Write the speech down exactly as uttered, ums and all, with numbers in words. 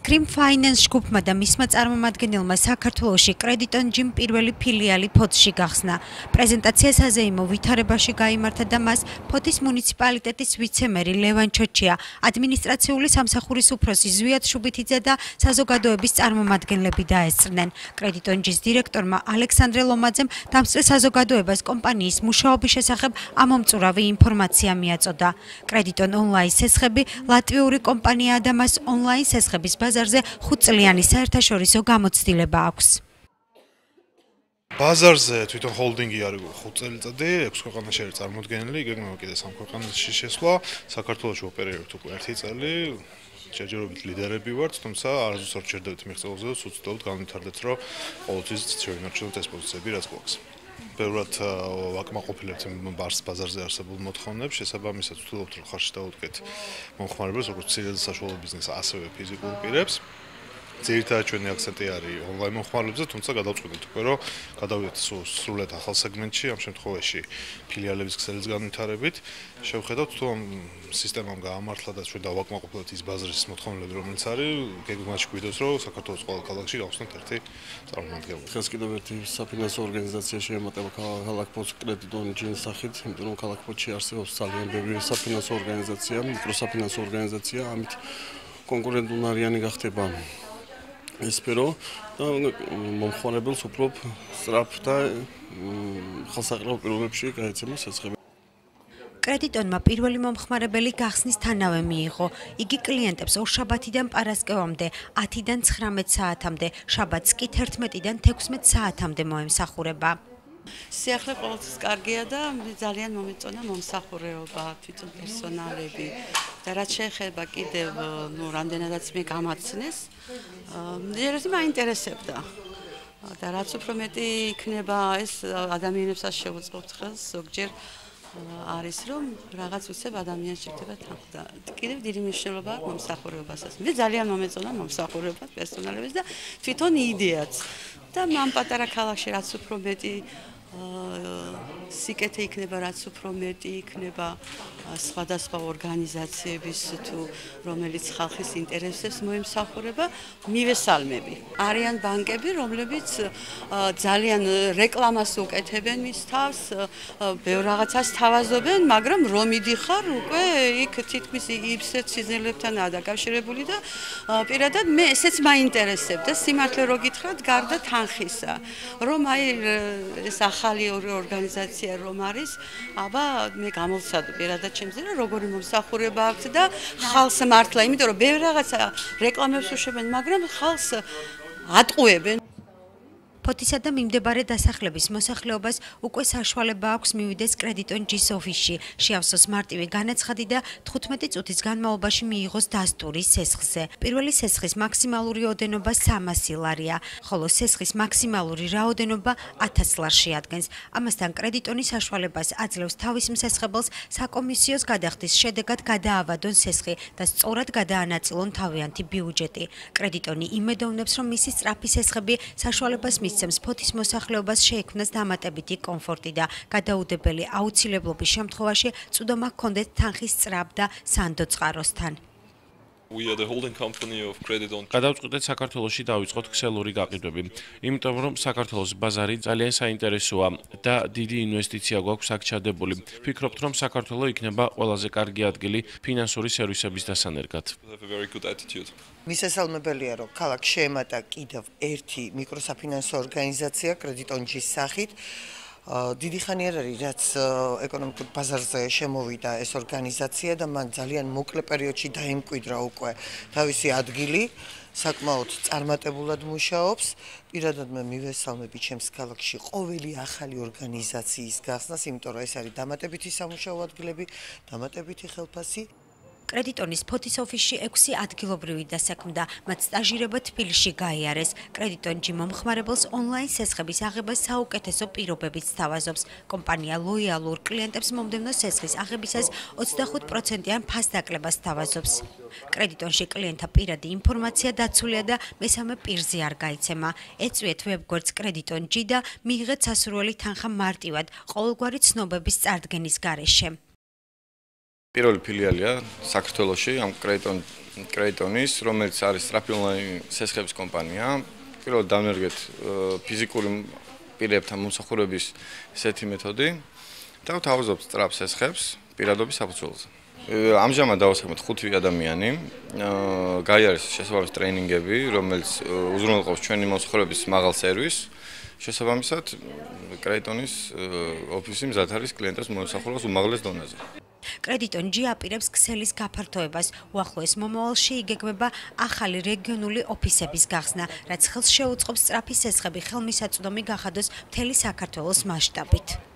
Scream Finance ჯგუფმა და მისმა წარმომადგენელმა საქართველოში კრედიტონჯიმ პირველი ფილიალი ფოთში გახსნა. პრეზენტაციას აზეიმო ვითარებაში გაიმართა და მას ფოთის მუნიციპალიტეტის ვიცე-მერი ლევან ჩოჩია, ადმინისტრაციული სამსახურის უფროსი ზვიად შუბითიძე და საზოგადოების წარმომადგენლები დაესწრნენ. კრედიტონჯის დირექტორმა ალექსანდრე ლომაძემ დამსწრე საზოგადოებას კომპანიის მუშაობის შესახებ ამომწურავი ინფორმაცია მიაწოდა. კრედიტონ ონლაინ სესხები ლატვიური კომპანიაა და მას ონლაინ სესხების ბაზარზე ხუთწლიანი საერთაშორისო გამოცდილება აქვს. ბაზარზე თვითონ ჰოლდინგი არის ხუთ წელიწადი, ექვს ქვეყანაში არის წარმოდგენილი, იგეგმება კიდე სამ ქვეყანაში შესვლა. საქართველოში ოპერირებთ უკვე ერთი წელი, შეჯერებით ლიდერები ვართ, თუმცა არასდროს არ ჩერდებით მიღწევაზე და უცდელოდ განვითარდეთ, რომ ყოველთვის შევინარჩუნოთ ეს პოზიციები, რაც გვაქვს. ბევრად ვაკმაყოფილებთ ბარს ბაზარზე არსებულ მოთხოვნებს, შესაბამისად ვცდილობთ რომ ხარში დავუდგეთ მომხმარებელს, როგორც მცირე და საშუალო ბიზნესს, ასევე ფიზიკურ პირებს. ძირითადად ჩვენი აქცენტი არის ონლაინ მომხმარებლებზე, თუმცა გადავწყვიტეთ უკვე რომ გადავიდეთ სრულად ახალ სეგმენტში, ამ შემთხვევაში ფილიალების ქსელის განვითარებით. შევხედავთ თუ ამ სისტემამ გაამართლა და ჩვენ დავაკმაყოფილოთ ის ბაზრის მოთხოვნილები, რომელიც არის, გეგმაში გვიდოს რომ საქართველოს ყველა ქალაქში გავხსნათ ერთი წარმომადგენელი. დღეს კიდევ ერთი საფინანსო ორგანიზაცია შეემატება ქალაქ ფოთს კრედიტონჯის სახით, იმიტომ რომ ქალაქ ფოთში არსებობს ძალიან ბევრი საფინანსო ორგანიზაცია, მიკროსაფინანსო ორგანიზაცია, ამით კონკურენტუნარიანი გახდება ეს სფერო და მომხმარებელს უფრო სწრაფ და ხელსაყრელ პირობებში გაეცემა სესხები. კრედიტონმა პირველი მომხმარებელი გახსნის თანავე მიიღო. იგი კლიენტებს ორშაბათიდან პარასკევამდე ათიდან ცხრამეტ საათამდე, შაბათს კი თერთმეტიდან თექვსმეტ საათამდე მოემსახურება. სიახლე ყოველთვის კარგია და ძალიან მომეწონა მომსახურეობა, თვითონ პერსონალები და რაც შეეხება კიდევ ნუ რამდენადაც მე გამაცნეს, მდიდარეთი მაინტერესებდა. და რაც უფრო მეტი იქნება ეს ადამიანებსაც შევუწყობთ ხელს, ზოგჯერ არის რომ რაღაც უცებ ადამიანს ჭირდება თანხმობა. კიდევ დიდი მნიშვნელობა აქვს მომსახურებასაც. მე ძალიან მომეწონა მომსახურება პერსონალების და თვითონ იდეაც. და მან პატარა ქალაქში რაც უფრო მეტი სიკეთე იქნება, რაც უფრო მეტი იქნება სხვადასხვა ორგანიზაციების თუ რომელიც ხალხის ინტერესებს მოემსახურება, მივესალმები. არიან ბანკები, რომლებიც ძალიან რეკლამას უკეთებენ მის თავს, ბევრ რაღაცას თავაზობენ, მაგრამ რომ მიდიხარ უკვე იქ თითქმის იბსეთ სიზნელებთანაა დაკავშირებული და პირადად მე ესეც მაინტერესებდა, სიმართლე რო გითხრათ, გარდა თანხისა, რომ აი ეს ახალი ორი ორგანიზაცია რომ არის, აბა მე გამოვცადო პირადად ჩემზე რომ როგორი მომსახურება აქვს და ხალხს მართლა, იმიტომ რომ ბევრი რაღაცა რეკლამებს უშვებენ, მაგრამ ხალხს ატყუებენ. ფოთისა და მიმდებარე დასახლების მოსახლეობას უკვე საშუალება აქვს მივიდეს კრედიტონჯის ოფისში, შეავსოს მარტივი განაცხადი და თხუთმეტი წუთის განმავლობაში მიიღოს დასტური სესხზე. პირველი სესხის მაქსიმალური ოდენობა სამასი ლარია, ხოლო სესხის მაქსიმალური რაოდენობა ათას ლარს შეადგენს. ამასთან კრედიტონი საშუალებას აძლევს თავის მსესხებელს საკომისიოს გადახდის შედეგად გადაავადონ სესხი და სწორად გადაანაწილონ თავიანთი ბიუჯეტი. კრედიტონი იმედოვნებს, რომ მისი სწრაფი სესხები საშუალებას მის ფოთის მოსახლეობას შეექმნას დამატებითი კომფორტი და გადაუდებელი აუცილებლობის შემთხვევაში წვდომა ჰქონდეთ თანხის სწრაფ და სანდო წყაროსთან. გადავწყვიტეთ საქართველოში დავიწყოთ ქსელური გაყიდვები, იმიტომ რომ საქართველოს ბაზარი ძალიან საინტერესოა და დიდი ინვესტიცია გვაქვს აქ ჩადებული. ვფიქრობთ, რომ საქართველო იქნება ყველაზე კარგი ადგილი ფინანსური სერვისების დასანერგად. მისასალმებელია, რომ ქალაქს შეემატა კიდევ ერთი მიკროსაფინანსო ორგანიზაცია კრედიტონჯის სახით. დიდი ხანი არ არის, რაც ეკონომიკურ ბაზარზე შემოვიდა ეს ორგანიზაცია და მან ძალიან მოკლე პერიოდში დაიმკვიდრა უკვე თავისი ადგილი, საკმაოდ წარმატებულად მუშაობს. პირადად მე მივესალმები ჩემს ქალაქში ყოველი ახალი ორგანიზაციის გახსნას, იმიტომ რომ ეს არის დამატებითი სამუშაო ადგილები, დამატებითი ხელფასი. კრედიტონის ფოთის ოფისში ექვსი ადგილობრივი დასაქმდა, მათ სტაჟირება თბილისში გაიარეს. კრედიტონჯი მომხმარებელს ონლაინ სესხების აღებას საუკეთესო პირობებით სთავაზობს. კომპანია ლოიალურ კლიენტებს მომდევნო სესხის აღებისას ოცდახუთ პროცენტიან ფასდაკლებას სთავაზობს. კრედიტონში კლიენტთა პირადი ინფორმაცია დაცულია და მესამე პირზე არ გაიცემა. ეწვიეთ ვებგვერდს კრედიტონჯი და მიიღეთ სასურველი თანხა მარტივად, ყოველგვარი ცნობების წარდგენის გარეშე. პირველი ფილიალია საქართველოში ამ კრედიტონ კრედიტონის, რომელიც არის სწრაფი ონლაინ სესხების კომპანია. პირველად დამერგეთ ფიზიკური პირებთან მომსახურების ესეთი მეთოდი და ვთავაზობთ სწრაფ სესხებს პირადობის საფუძველზე. ამჟამად დავასახმეთ ხუთი ადამიანი, გაიარეს შესაბამისი ტრეინინგები, რომელიც უზრუნველყოფს ჩვენი მომსახურების მაღალ სერვისს. შესაბამისად, კრედიტონის ოფისი მზად არის კლიენტებს მომსახურებას უმაღლეს დონეზე. კრედიტონჯი აპირებს ქსელის გაფართოებას, უახლოეს მომავალში იგეგმება ახალი რეგიონული ოფისების გახსნა, რაც ხელს შეუწყობს სწრაფი სესხები ხელმისაწვდომი გახადოს მთელი საქართველოს მასშტაბით.